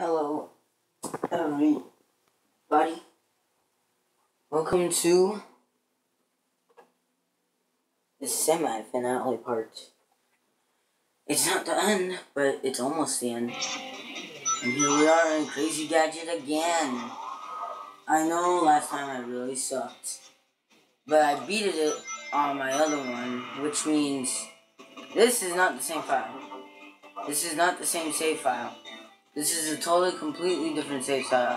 Hello, everybody. Welcome to the semi-finale part. It's not the end, but it's almost the end. And here we are in Crazy Gadget again. I know last time I really sucked, but I beat it on my other one, which means this is not the same file. This is not the same save file. This is a totally, completely different save file,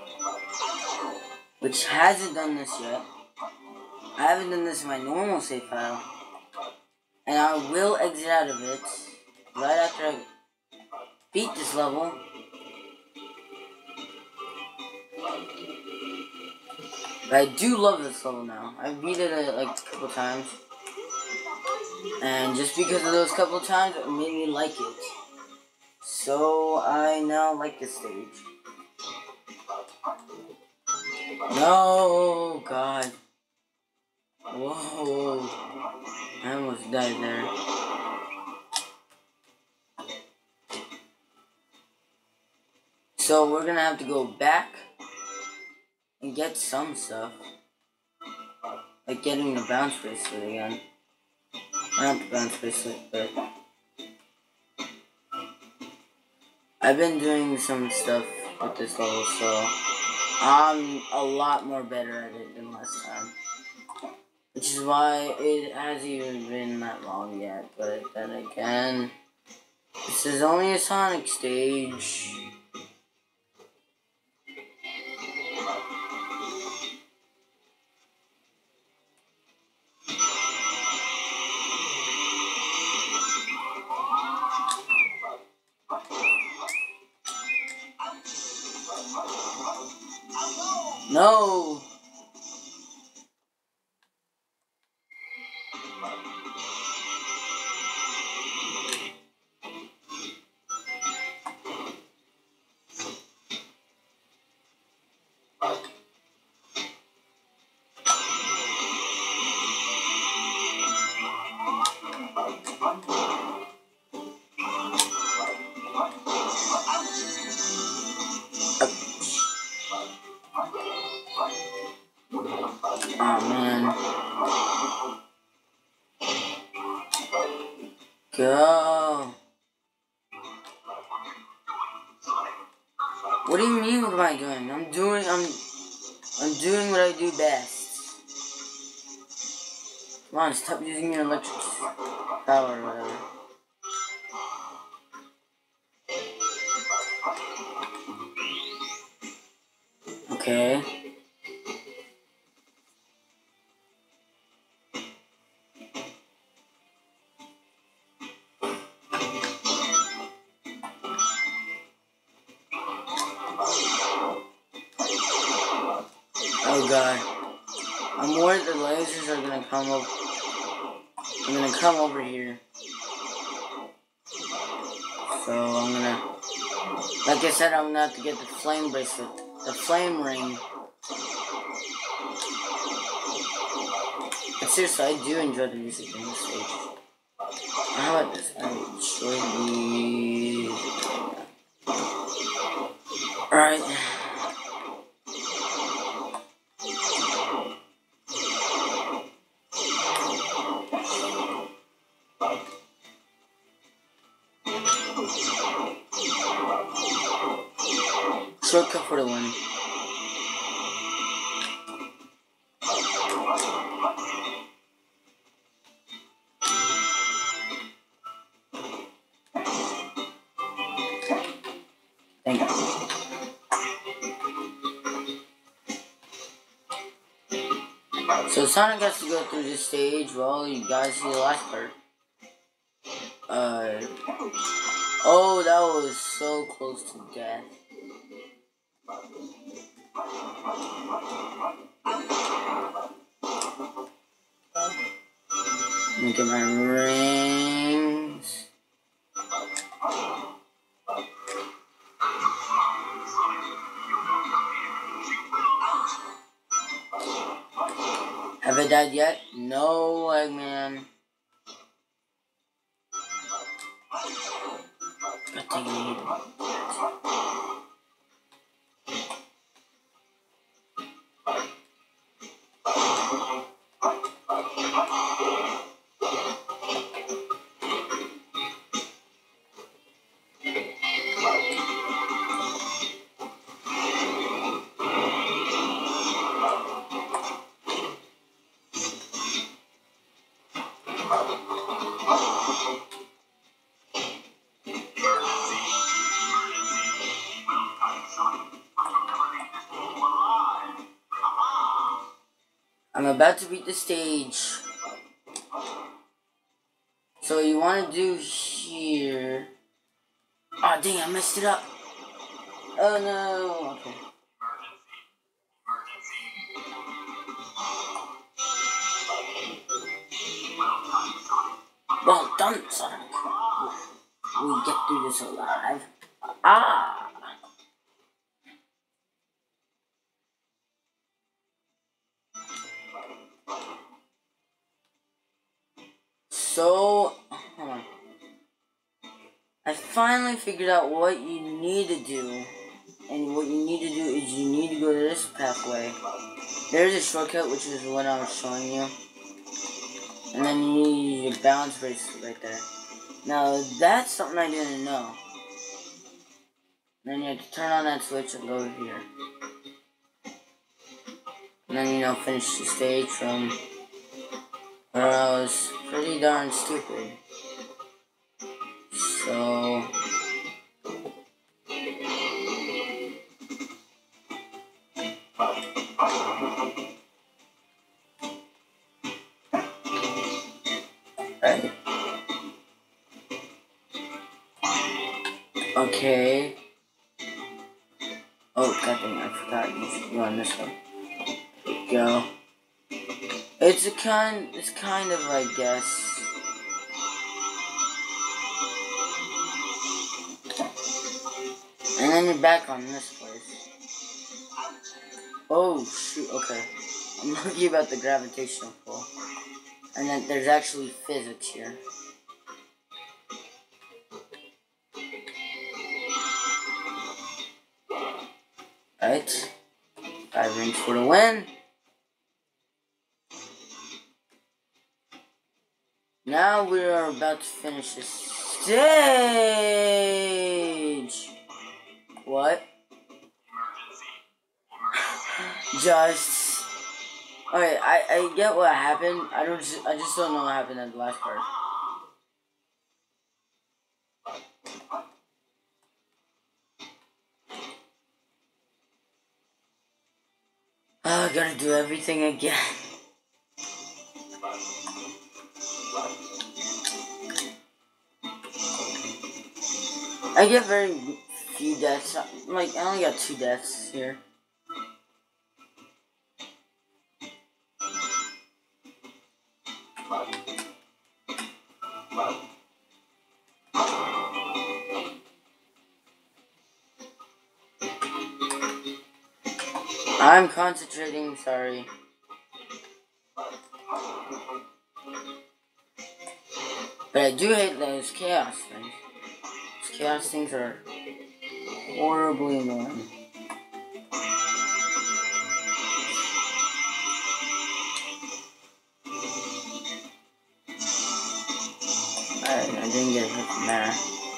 which hasn't done this yet. I haven't done this in my normal save file, and I will exit out of it right after I beat this level. But I do love this level now. I beat it like a couple times, and just because of those couple times, it made me like it. So I now like this stage. No, God. Whoa. I almost died there. So we're gonna have to go back and get some stuff. Like getting the bounce bracelet again. Not the bounce bracelet, but I've been doing some stuff with this level, so I'm a lot more better at it than last time. Which is why it hasn't even been that long yet, but then again, this is only a Sonic stage. No! Oh man. Go. What do you mean what am I doing? I'm doing what I do best. Come on, stop using your electric power or whatever. Okay. Oh god. I'm worried the lasers are gonna come up. I'm gonna come over here. So I'm gonna, like I said, I'm gonna have to get the flame bracelet, the flame ring. But seriously, I do enjoy the music in this stage. How about this? I enjoy the. Alright. Shortcut for the win. Thank you. So Sonic has to go through this stage. Well, you guys see the last part. Oh, that was so close to death. Let me get my rings. Have I died yet? No, Eggman. God dang it. I'm about to beat the stage. So you want to do here. Oh dang, I messed it up. Oh no. Okay. Well done, Sonic. We get through this alive. Ah. So, hold on. I finally figured out what you need to do. And what you need to do is you need to go to this pathway. There's a shortcut, which is what I was showing you. And then you need your balance bracelet right there. Now, that's something I didn't know. Then you have to turn on that switch and go here. And then, you know, finish the stage from where I was pretty darn stupid. So... Right. Okay. Oh, goddamn, I forgot you should go on this one. There we go. It's kind of, I guess. And then you're back on this place. Oh, shoot, okay. I'm lucky about the gravitational pull. And then there's actually physics here. Right. 5 rings for the win. Now we are about to finish this stage. What? Just. Okay, I get what happened. I just don't know what happened at the last part. Oh, I gotta do everything again. I get very few deaths. Like, I only got 2 deaths here. I'm concentrating, sorry. But I do hate those chaos things. Those chaos things are horribly annoying. Alright, I didn't get hit from there.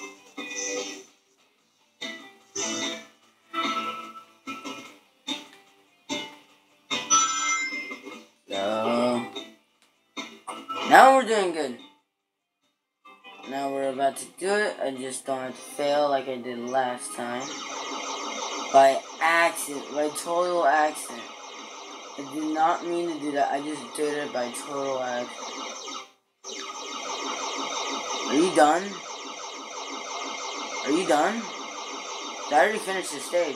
So, now we're doing good. Now we're about to do it. I just don't have to fail like I did last time. By accident. By total accident. I did not mean to do that. I just did it by total accident. Are you done? Are you done? I already finished the stage.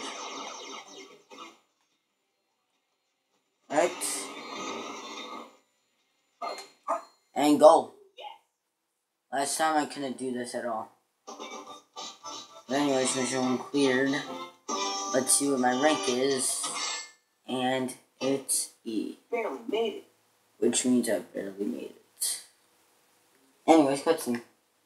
Right? And go. Last time I couldn't do this at all. But anyways, mission 1 cleared. Let's see what my rank is. And it's E. Barely made it. Which means I barely made it. Anyways, cutscene.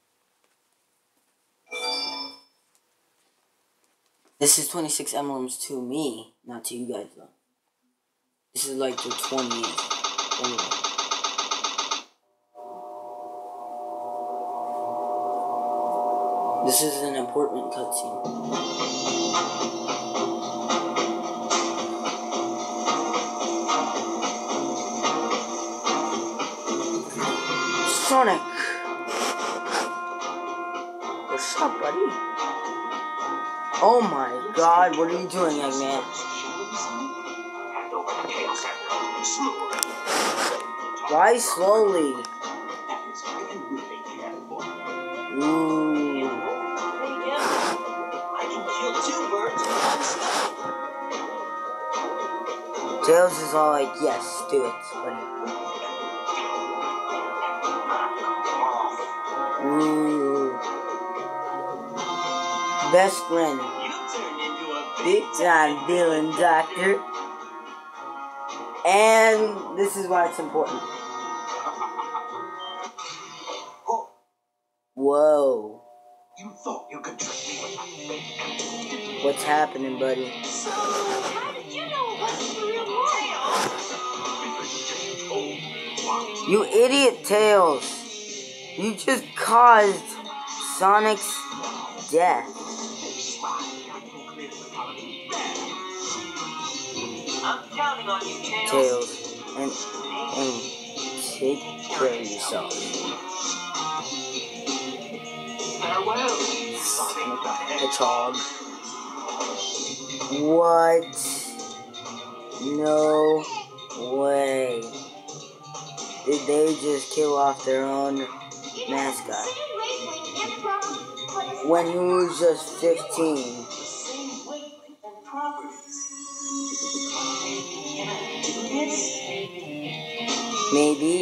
This is 26 emblems to me, not to you guys though. This is like the 20th. Anyway. This is an important cutscene. Sonic! What's up, buddy? Oh my god, what are you doing, Eggman? Why slowly? Ooh. I can kill 2 birds with 1 stone. Tails is all like, yes, do it, buddy. Ooh. Best friend. You turned into a Big time villain, Doctor. And this is why it's important. Whoa. You thought you could trick me with that fake. What's happening, buddy? So, how did you know it wasn't the real Mario? You idiot, Tails. You just caused Sonic's death. I'm counting on you, Tails. And take care of yourself. Farewell, Sonic the Hedgehog. What? No way. Did they just kill off their own mascot? When he was just 15. the same wavelength and properties. Can I do this? Maybe.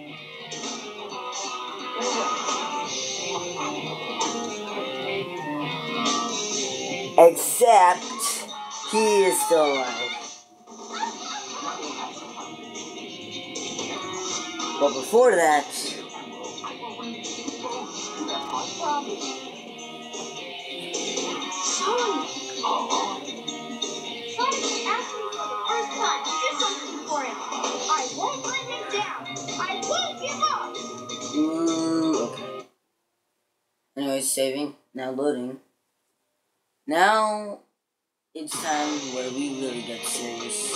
Except he is still alive. But before that, Sonic asked me for the first time to do something for him. I won't let him down. I won't give up. ooh, okay. Anyways, saving, now loading. Now it's time where we really get serious.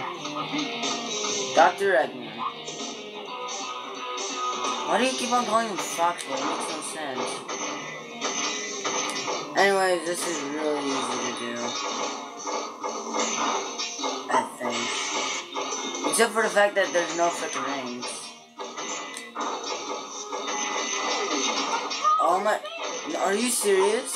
Dr. Eggman. Why do you keep on calling him Foxboy? It makes no sense. Anyways, this is really easy to do. I think. Except for the fact that there's no freaking rings. Oh my... Are you serious?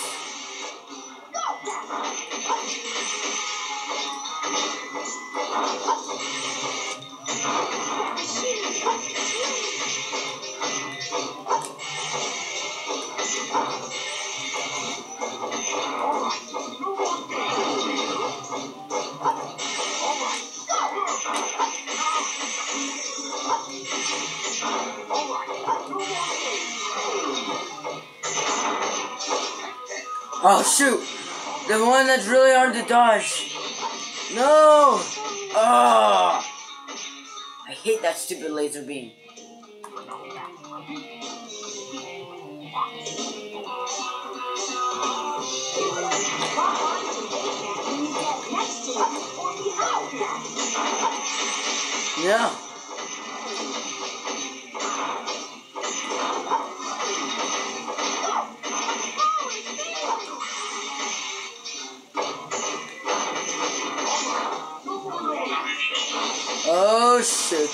Oh shoot! The one that's really hard to dodge. No! Oh! I hate that stupid laser beam. Yeah. Oh shit.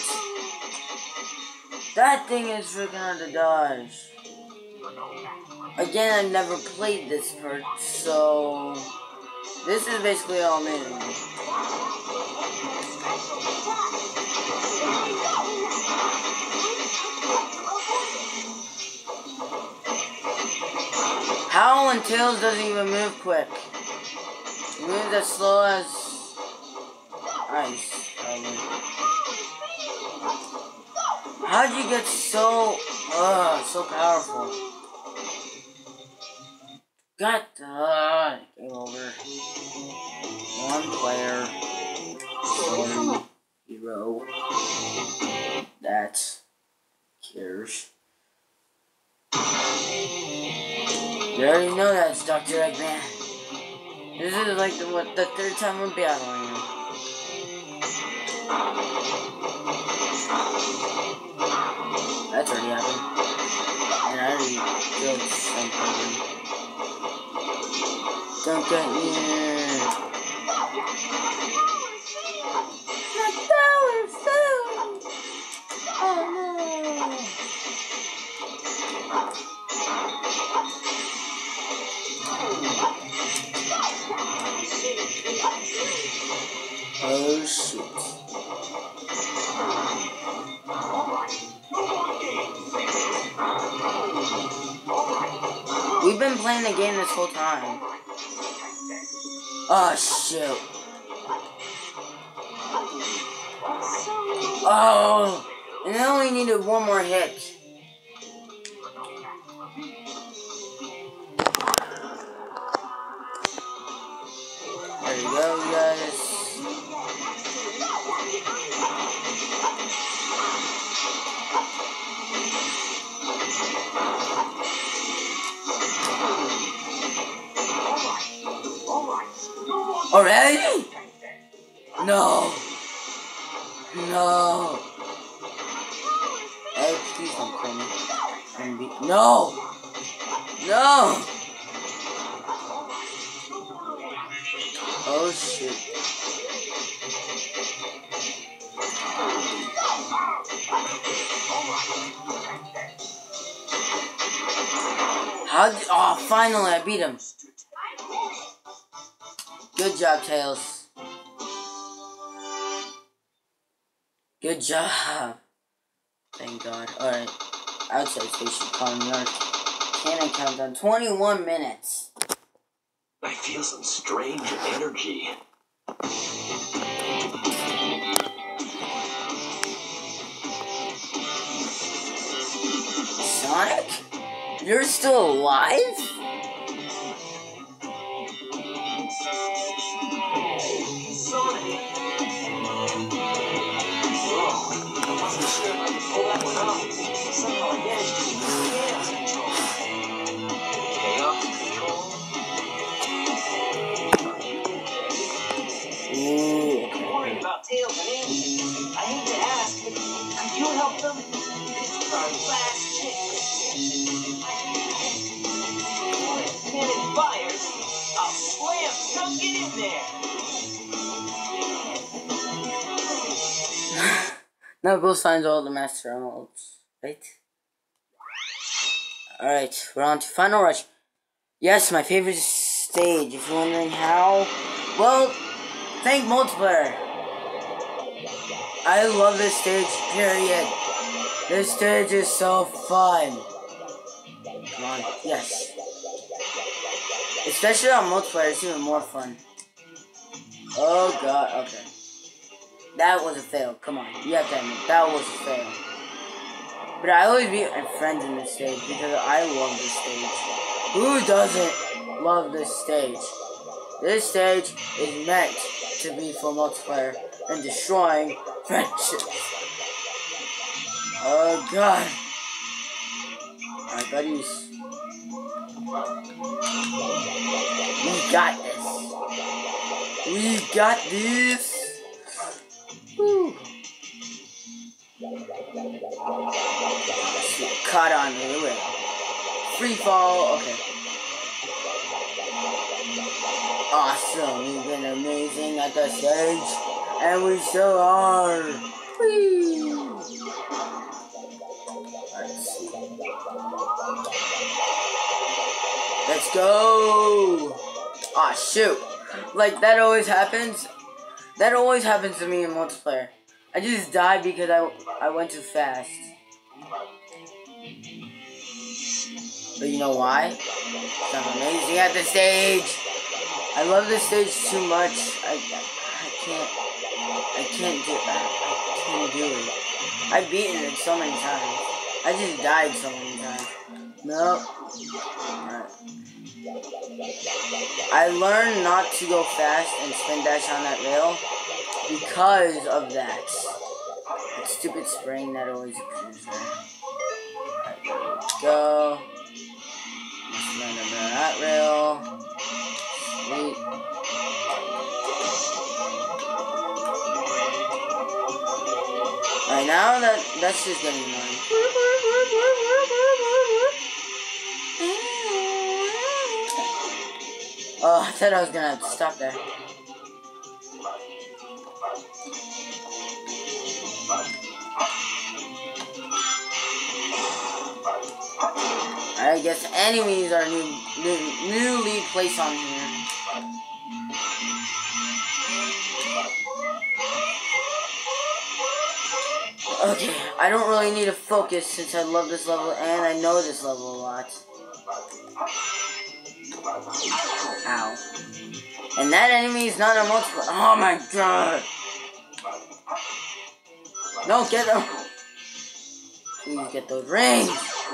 That thing is freaking hard to dodge. Again, I've never played this part, so this is basically all new. How when Tails doesn't even move quick? He moves as slow as ice, probably. How'd you get so powerful? Got game over. One player, one hero that cares. You already know that's Dr. Eggman. This is like the 3rd time we're battling him. That's already happened. And I already killed something. Don't get me. Not Oh shit. We've been playing the game this whole time. Oh shoot. Oh, and I only needed one more hit. There you go, guys. Already? No. No. Hey, please don't kill me. No. No. Oh shit. Oh, finally I beat him. Good job, Tails. Good job. Thank God. Alright. Outside station, Colony York. Cannon countdown. 21 minutes. I feel some strange energy. Sonic? You're still alive? Sonic. Whoa. I wasn't sure if I could pull that one off. Somehow I managed to keep the scales control. Chaos control. Ooh. I'm worried about Tails and Andy. I hate to ask, but could you help them? This is our last chance. When Cannon fires, I'll slam dunk it in there. Knuckles finds all the Master Emeralds. Right? Alright, we're on to Final Rush. Yes, my favorite stage. If you're wondering how, well, thank multiplayer. I love this stage, period. This stage is so fun. Come on, yes. Especially on multiplayer, it's even more fun. Oh god, okay. That was a fail, come on. You have to admit, that was a fail. But I always beat my friends in this stage because I love this stage. Who doesn't love this stage? This stage is meant to be for multiplayer and destroying friendships. Oh god. Alright, buddies. We got this. We got this. Woo. Caught on me. Wait. Free fall. Okay. Awesome. We've been amazing at the stage. And we still are. Whee. Let's go. Aw, shoot. Like, that always happens. That always happens to me in multiplayer. I just died because I went too fast. But you know why? I'm amazing at the stage. I love this stage too much. I can't do it. I've beaten it so many times. I just died so many times. No. Alright. I learned not to go fast and spin dash on that rail because of that. That stupid spring that always appears there. Alright, there we go. Let's land under that rail. Sweet. Alright, now that's just getting annoying. Oh, I thought I was gonna have to stop there. I guess enemies are newly placed on here. Okay, I don't really need to focus since I love this level and I know this level a lot. Ow. And that enemy is not a multiple. Oh my god! No, get them! Please get those rings!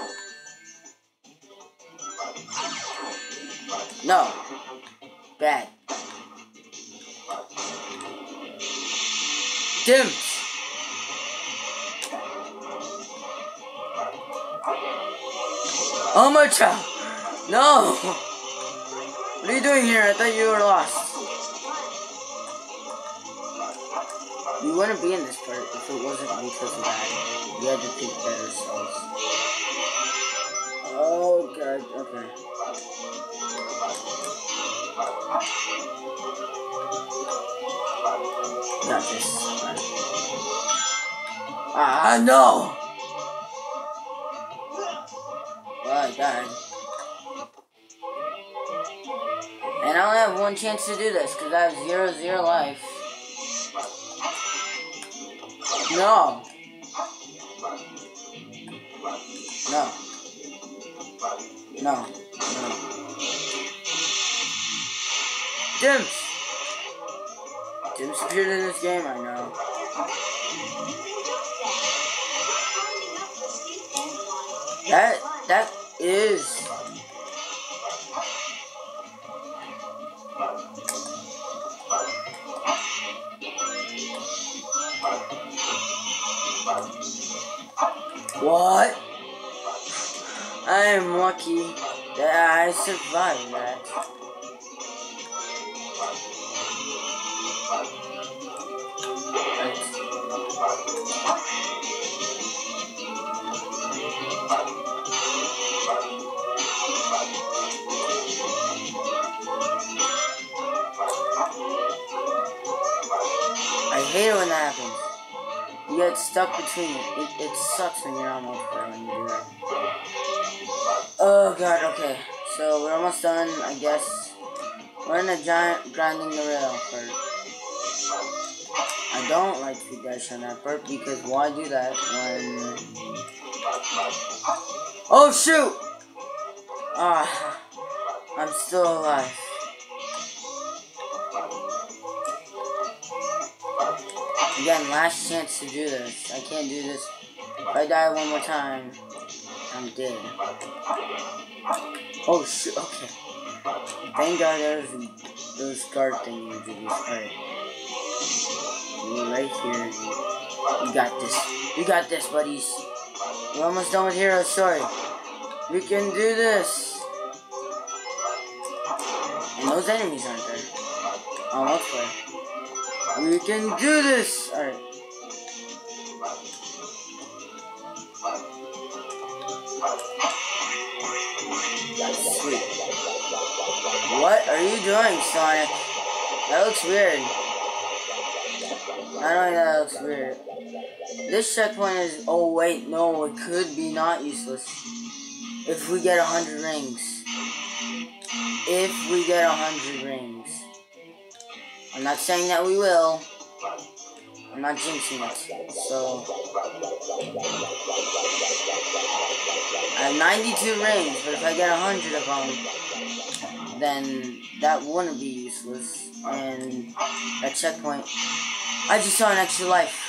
No. Bad. Dimps! Oh my child! No! What are you doing here? I thought you were lost. You wouldn't be in this part if it wasn't because of that. You had to think better selves. Oh god, okay. Got this. Ah, no! Oh, I died. And I only have one chance to do this because I have 0 life. No. No. No. No. Dimps! Dimps appeared in this game, I know. That is... What? I am lucky that I survived that. I hate it when that happens. You get stuck between it. It sucks when you're on multiplayer when you do that. Oh god, okay. So we're almost done, I guess. We're in a giant grinding the rail part. I don't like to dash on that part because why do that when... Oh shoot! Ah, I'm still alive. Again, last chance to do this. I can't do this. If I die one more time, I'm dead. Oh shit, okay. Thank god there's those guard thingies. Alright. We're right here. We got this. We got this, buddies. We're almost done with Hero's Story. We can do this. And those enemies aren't there. Oh, multiplayer. We can do this! Alright. Sweet. What are you doing, Sonic? That looks weird. Not only that looks weird. This checkpoint is... Oh wait, no, it could be not useless. If we get 100 rings. If we get 100 rings. I'm not saying that we will. I'm not jinxing it. So... I have 92 rings, but if I get 100 of them, then that wouldn't be useless. And that checkpoint... I just saw an extra life.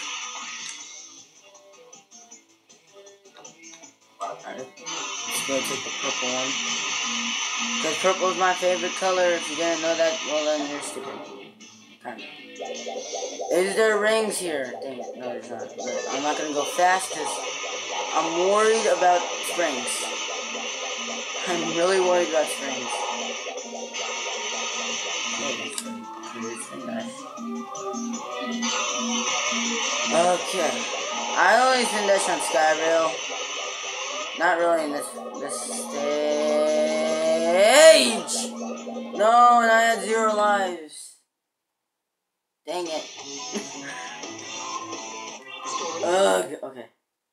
Alright, let's go take the purple one. Because purple is my favorite color. If you didn't know that, well then you're stupid. Kinda. Is there rings here? Dang it, no there's not. But I'm not gonna go fast because I'm worried about springs. I'm really worried about springs. Okay. I only spin dash on Skyrail. Not really in this stage. No, and I had 0 lives. Dang it. Ugh. Okay.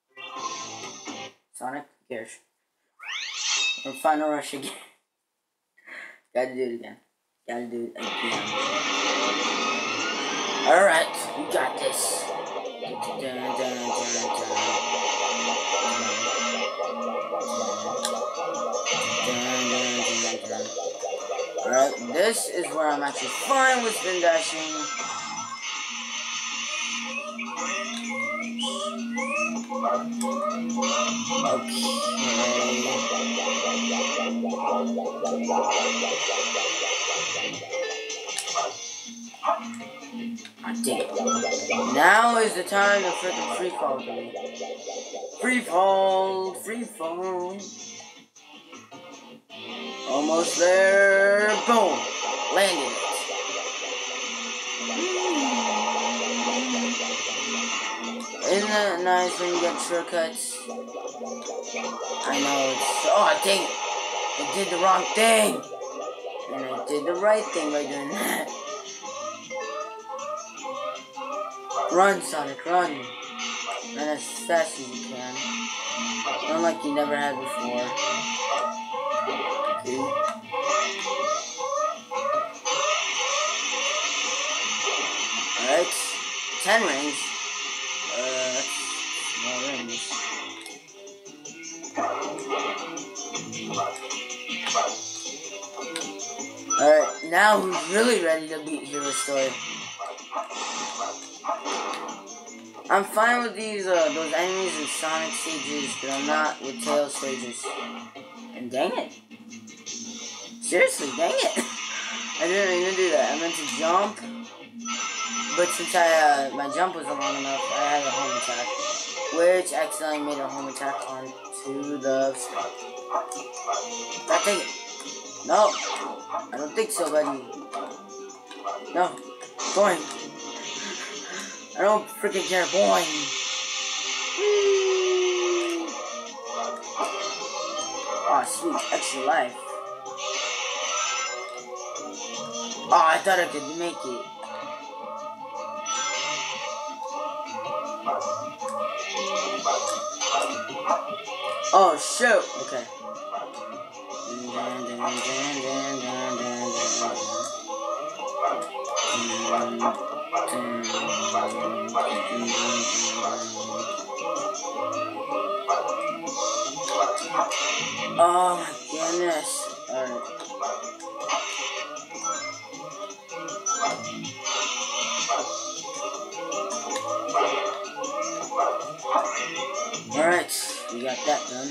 Sonic, gears. Or final rush again. Gotta do it again. Gotta do it again. Alright, we got this. Alright, this is where I'm actually fine with spin dashing. Now is the time to freaking free fall, baby. Free fall, free fall. Almost there. Boom. Landed it. Isn't that nice when you get shortcuts? I know it's... Oh, dang it. I did the wrong thing. And I did the right thing by doing that. Run, Sonic, run. Run as fast as you can. Run like you never had before. Okay. Alright. 10 rings. More rings. Alright, now who's really ready to beat Hero Story? I'm fine with these, those enemies in Sonic stages, but I'm not with Tails stages. And dang it. Seriously, dang it. I didn't even do that. I meant to jump, but since my jump wasn't long enough, I had a home attack, which accidentally made a home attack onto the spot. God dang it. No, I don't think so, buddy. No, going. I don't freaking care, boing. Oh, sweet, extra life. Oh, I thought I could make it. Oh, shoot. Okay. Oh my goodness. Alright. Alright, we got that done.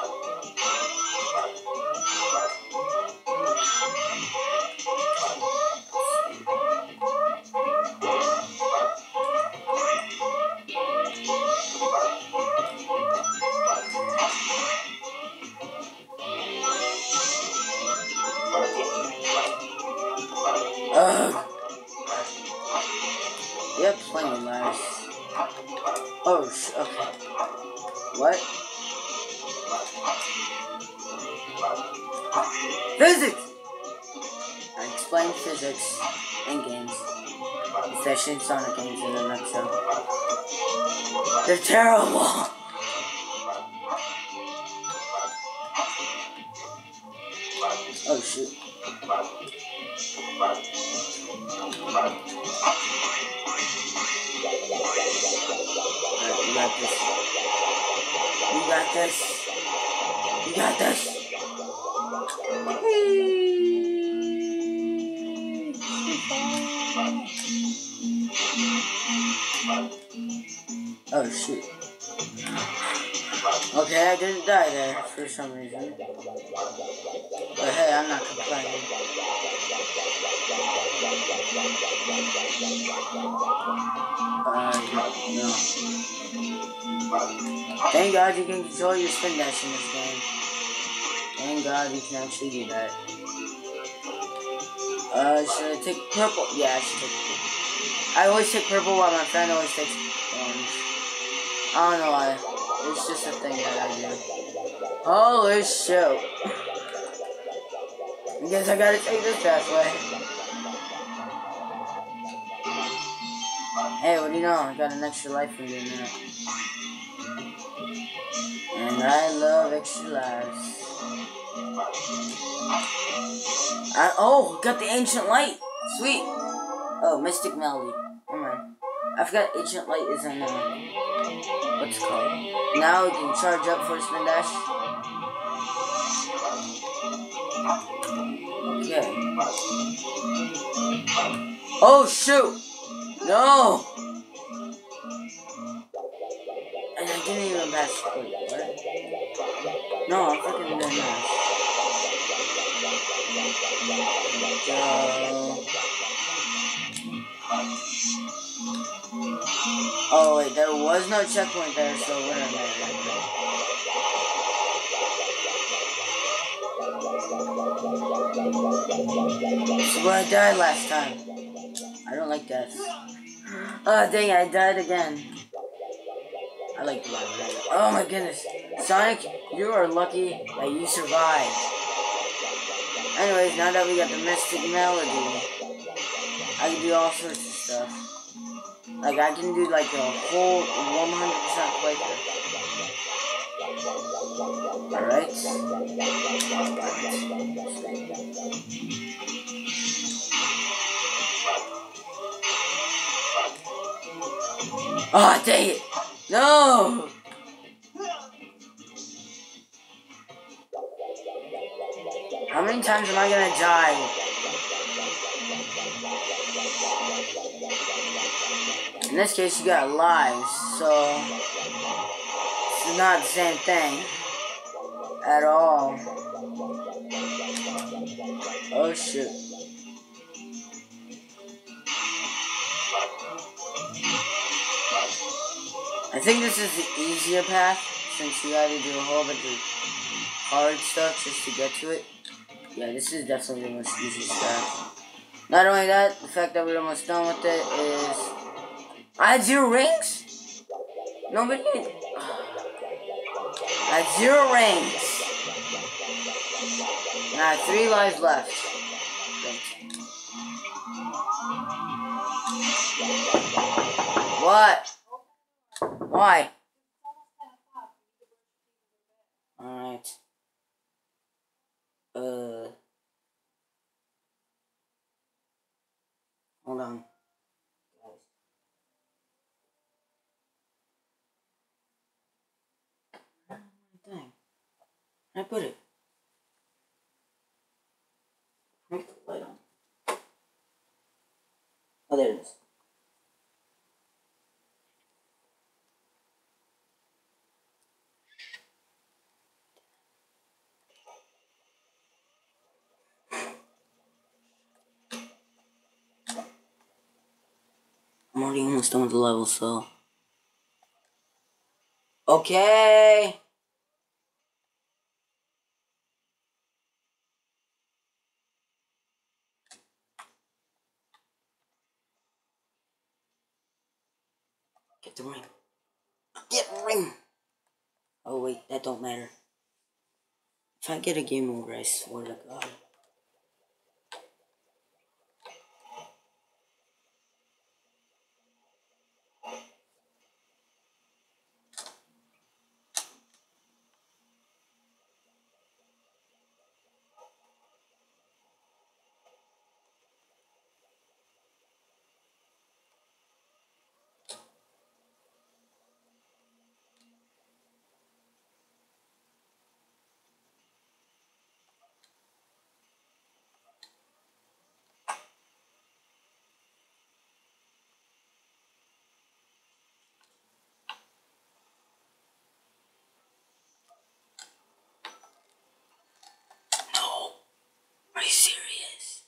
Yep, plenty lives. Oh, okay. What? Physics! I explain physics in games. Especially in Sonic games in a nutshell. They're terrible! Oh, shoot. We got this. We got this. Oh shoot. Okay, I didn't die there for some reason. But hey, I'm not complaining. No. Thank God you can control your spin dash in this game. Thank God you can actually do that. Should I take purple? Yeah, I should take purple. I always take purple while my friend always takes orange. I don't know why. It's just a thing that I do. Holy shit. I guess I gotta take this pathway. Hey, what do you know? I got an extra life for doing that. And I love extra lives. Oh, got the ancient light. Sweet. Oh, Mystic Melody. Never mind. I forgot Ancient Light is in, what's it called? Now we can charge up for Spin Dash. Okay. Oh, shoot! No! And I didn't even pass. Wait, what? No, I'm fucking doing that. Oh wait, there was no checkpoint there, so what am I doing? So where I died last time. I don't like that. Oh dang it, I died again. I like the Oh my goodness. Sonic, you are lucky that you survived. Anyways, now that we got the Mystic Melody, I can do all sorts of stuff. Like, I can do like a whole 100% playthrough. Alright. Oh, dang it! No! How many times am I gonna die? In this case, you got lives, so it's not the same thing at all. Oh shit. I think this is the easier path, since you gotta do a whole bunch of hard stuff just to get to it. Yeah, this is definitely the most easiest path. Not only that, the fact that we're almost done with it is... I had 0 rings? Nobody... I had 0 rings. And I have 3 lives left. What? Why? Alright. Hold on. Dang. I put it. Make the light on. Oh, there it is. I'm already almost done with the level, so... Okay! Get the ring. Get the ring! Oh wait, that don't matter. If I get a game over, I swear to God. No. Are you serious?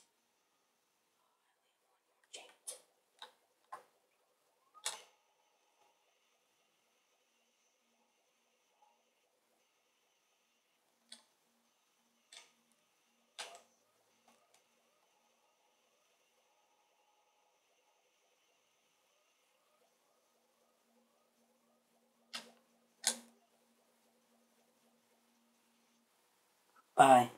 Bye.